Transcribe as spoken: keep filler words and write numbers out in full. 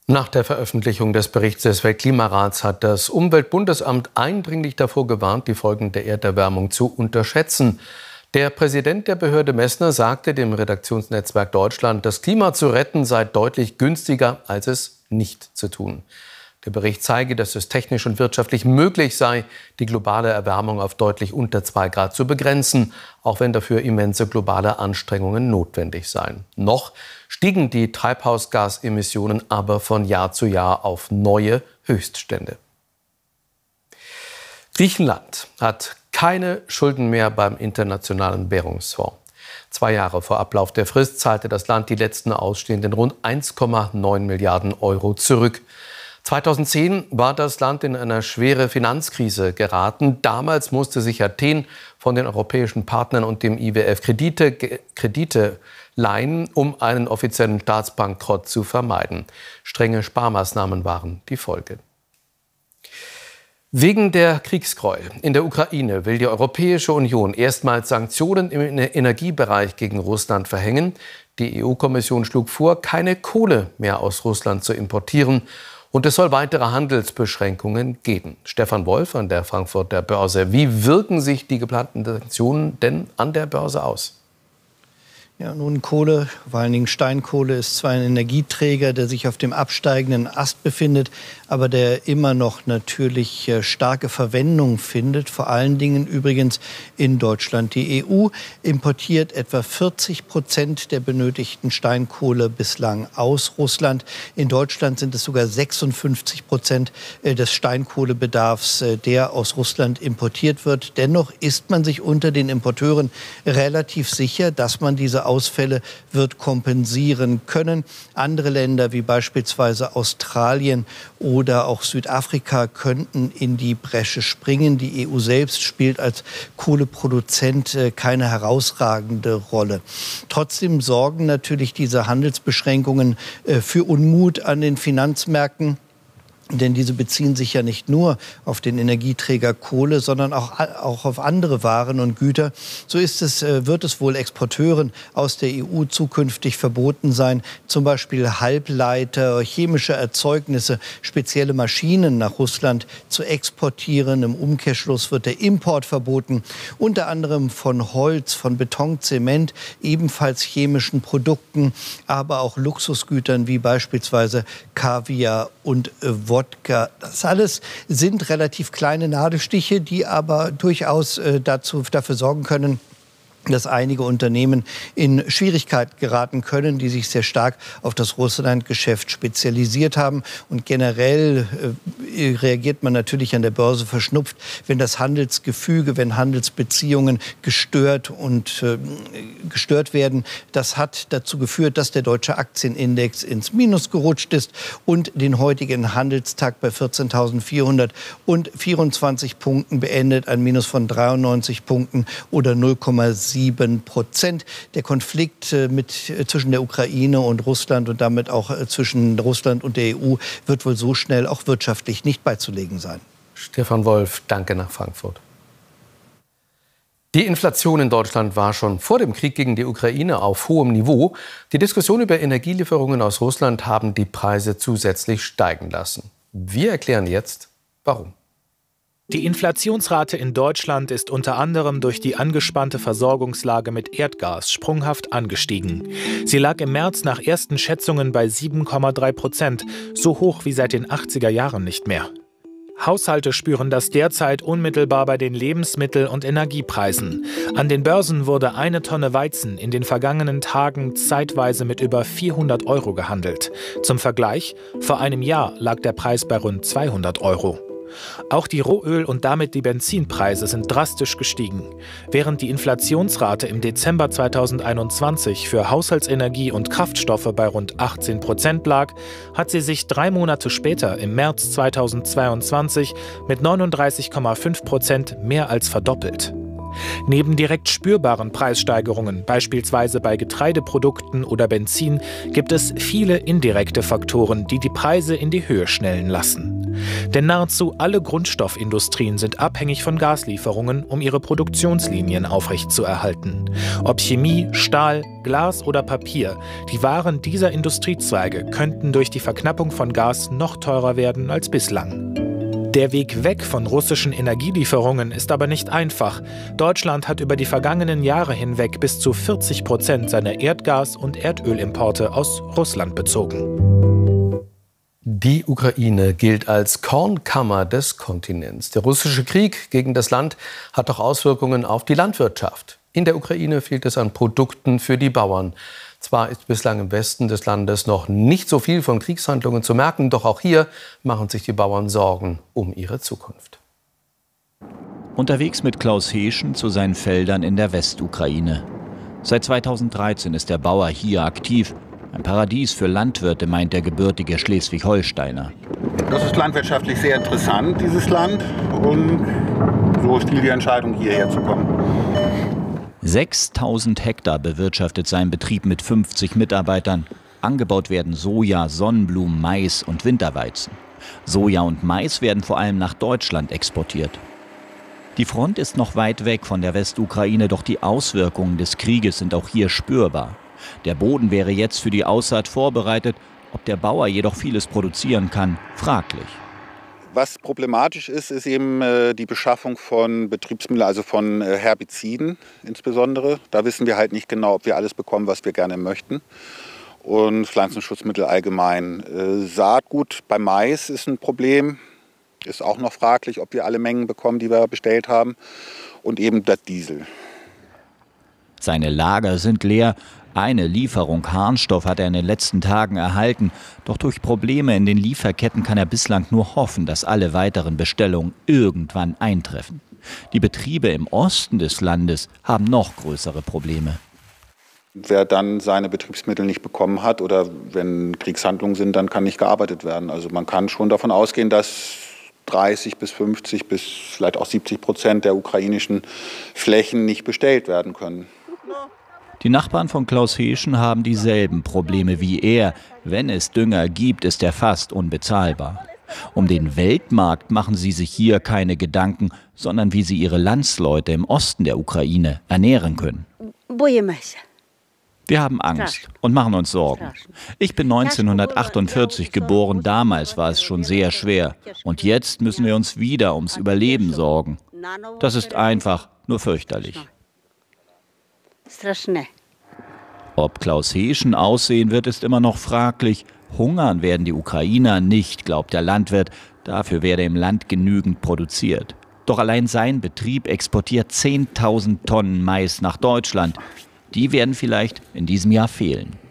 Nach der Veröffentlichung des Berichts des Weltklimarats hat das Umweltbundesamt eindringlich davor gewarnt, die Folgen der Erderwärmung zu unterschätzen. Der Präsident der Behörde Messner sagte dem Redaktionsnetzwerk Deutschland, das Klima zu retten sei deutlich günstiger, als es nicht zu tun. Der Bericht zeige, dass es technisch und wirtschaftlich möglich sei, die globale Erwärmung auf deutlich unter zwei Grad zu begrenzen, auch wenn dafür immense globale Anstrengungen notwendig seien. Noch stiegen die Treibhausgasemissionen aber von Jahr zu Jahr auf neue Höchststände. Griechenland hat keine Schulden mehr beim Internationalen Währungsfonds. Zwei Jahre vor Ablauf der Frist zahlte das Land die letzten ausstehenden rund eins Komma neun Milliarden Euro zurück. zweitausendzehn war das Land in eine schwere Finanzkrise geraten. Damals musste sich Athen von den europäischen Partnern und dem I W F Kredite, Kredite leihen, um einen offiziellen Staatsbankrott zu vermeiden. Strenge Sparmaßnahmen waren die Folge. Wegen der Kriegsgräuel in der Ukraine will die Europäische Union erstmals Sanktionen im Energiebereich gegen Russland verhängen. Die E U-Kommission schlug vor, keine Kohle mehr aus Russland zu importieren. Und es soll weitere Handelsbeschränkungen geben. Stefan Wolf an der Frankfurter Börse. Wie wirken sich die geplanten Sanktionen denn an der Börse aus? Ja, nun Kohle, vor allen Dingen Steinkohle, ist zwar ein Energieträger, der sich auf dem absteigenden Ast befindet, aber der immer noch natürlich starke Verwendung findet, vor allen Dingen übrigens in Deutschland. Die E U importiert etwa vierzig Prozent der benötigten Steinkohle bislang aus Russland. In Deutschland sind es sogar sechsundfünfzig Prozent des Steinkohlebedarfs, der aus Russland importiert wird. Dennoch ist man sich unter den Importeuren relativ sicher, dass man diese Ausfälle wird kompensieren können. Andere Länder wie beispielsweise Australien oder auch Südafrika könnten in die Bresche springen. Die E U selbst spielt als Kohleproduzent keine herausragende Rolle. Trotzdem sorgen natürlich diese Handelsbeschränkungen für Unmut an den Finanzmärkten. Denn diese beziehen sich ja nicht nur auf den Energieträger Kohle, sondern auch, auch auf andere Waren und Güter. So ist es, wird es wohl Exporteuren aus der E U zukünftig verboten sein, zum Beispiel Halbleiter, chemische Erzeugnisse, spezielle Maschinen nach Russland zu exportieren. Im Umkehrschluss wird der Import verboten, unter anderem von Holz, von Beton, Zement, ebenfalls chemischen Produkten, aber auch Luxusgütern wie beispielsweise Kaviar und Wodka. Wodka. Das alles sind relativ kleine Nadelstiche, die aber durchaus äh, dazu, dafür sorgen können, dass einige Unternehmen in Schwierigkeiten geraten können, die sich sehr stark auf das Russland-Geschäft spezialisiert haben. Und generell äh, reagiert man natürlich an der Börse verschnupft, wenn das Handelsgefüge, wenn Handelsbeziehungen gestört und äh, gestört werden. Das hat dazu geführt, dass der deutsche Aktienindex ins Minus gerutscht ist und den heutigen Handelstag bei vierzehntausendvierhundertvierundzwanzig Punkten beendet, ein Minus von dreiundneunzig Punkten oder null Komma sieben Prozent. Der Konflikt mit, zwischen der Ukraine und Russland und damit auch zwischen Russland und der E U wird wohl so schnell auch wirtschaftlich nicht beizulegen sein. Stefan Wolf, danke nach Frankfurt. Die Inflation in Deutschland war schon vor dem Krieg gegen die Ukraine auf hohem Niveau. Die Diskussion über Energielieferungen aus Russland haben die Preise zusätzlich steigen lassen. Wir erklären jetzt, warum. Die Inflationsrate in Deutschland ist unter anderem durch die angespannte Versorgungslage mit Erdgas sprunghaft angestiegen. Sie lag im März nach ersten Schätzungen bei sieben Komma drei Prozent, so hoch wie seit den achtziger Jahren nicht mehr. Haushalte spüren das derzeit unmittelbar bei den Lebensmittel- und Energiepreisen. An den Börsen wurde eine Tonne Weizen in den vergangenen Tagen zeitweise mit über vierhundert Euro gehandelt. Zum Vergleich, vor einem Jahr lag der Preis bei rund zweihundert Euro. Auch die Rohöl- und damit die Benzinpreise sind drastisch gestiegen. Während die Inflationsrate im Dezember zweitausendeinundzwanzig für Haushaltsenergie und Kraftstoffe bei rund achtzehn Prozent lag, hat sie sich drei Monate später im März zweitausendzweiundzwanzig mit neununddreißig Komma fünf Prozent mehr als verdoppelt. Neben direkt spürbaren Preissteigerungen, beispielsweise bei Getreideprodukten oder Benzin, gibt es viele indirekte Faktoren, die die Preise in die Höhe schnellen lassen. Denn nahezu alle Grundstoffindustrien sind abhängig von Gaslieferungen, um ihre Produktionslinien aufrechtzuerhalten. Ob Chemie, Stahl, Glas oder Papier, die Waren dieser Industriezweige könnten durch die Verknappung von Gas noch teurer werden als bislang. Der Weg weg von russischen Energielieferungen ist aber nicht einfach. Deutschland hat über die vergangenen Jahre hinweg bis zu vierzig Prozent seiner Erdgas- und Erdölimporte aus Russland bezogen. Die Ukraine gilt als Kornkammer des Kontinents. Der russische Krieg gegen das Land hat auch Auswirkungen auf die Landwirtschaft. In der Ukraine fehlt es an Produkten für die Bauern. Zwar ist bislang im Westen des Landes noch nicht so viel von Kriegshandlungen zu merken, doch auch hier machen sich die Bauern Sorgen um ihre Zukunft. Unterwegs mit Klaus Heeschen zu seinen Feldern in der Westukraine. Seit zweitausenddreizehn ist der Bauer hier aktiv. Ein Paradies für Landwirte, meint der gebürtige Schleswig-Holsteiner. Das ist landwirtschaftlich sehr interessant, dieses Land. Und so fiel die Entscheidung, hierher zu kommen. sechstausend Hektar bewirtschaftet sein Betrieb mit fünfzig Mitarbeitern. Angebaut werden Soja, Sonnenblumen, Mais und Winterweizen. Soja und Mais werden vor allem nach Deutschland exportiert. Die Front ist noch weit weg von der Westukraine, doch die Auswirkungen des Krieges sind auch hier spürbar. Der Boden wäre jetzt für die Aussaat vorbereitet, ob der Bauer jedoch vieles produzieren kann, fraglich. Was problematisch ist, ist eben äh, die Beschaffung von Betriebsmitteln, also von äh, Herbiziden insbesondere. Da wissen wir halt nicht genau, ob wir alles bekommen, was wir gerne möchten. Und Pflanzenschutzmittel allgemein. Äh, Saatgut bei Mais ist ein Problem. Ist auch noch fraglich, ob wir alle Mengen bekommen, die wir bestellt haben. Und eben der Diesel. Seine Lager sind leer. Eine Lieferung Harnstoff hat er in den letzten Tagen erhalten. Doch durch Probleme in den Lieferketten kann er bislang nur hoffen, dass alle weiteren Bestellungen irgendwann eintreffen. Die Betriebe im Osten des Landes haben noch größere Probleme. Wer dann seine Betriebsmittel nicht bekommen hat oder wenn Kriegshandlungen sind, dann kann nicht gearbeitet werden. Also man kann schon davon ausgehen, dass dreißig bis fünfzig bis vielleicht auch siebzig Prozent der ukrainischen Flächen nicht bestellt werden können. Die Nachbarn von Klaus Heeschen haben dieselben Probleme wie er. Wenn es Dünger gibt, ist er fast unbezahlbar. Um den Weltmarkt machen sie sich hier keine Gedanken, sondern wie sie ihre Landsleute im Osten der Ukraine ernähren können. Wir haben Angst und machen uns Sorgen. Ich bin neunzehnhundertachtundvierzig geboren, damals war es schon sehr schwer. Und jetzt müssen wir uns wieder ums Überleben sorgen. Das ist einfach nur fürchterlich. Ob Klaus Heeschen aussehen wird, ist immer noch fraglich. Hungern werden die Ukrainer nicht, glaubt der Landwirt. Dafür werde im Land genügend produziert. Doch allein sein Betrieb exportiert zehntausend Tonnen Mais nach Deutschland. Die werden vielleicht in diesem Jahr fehlen.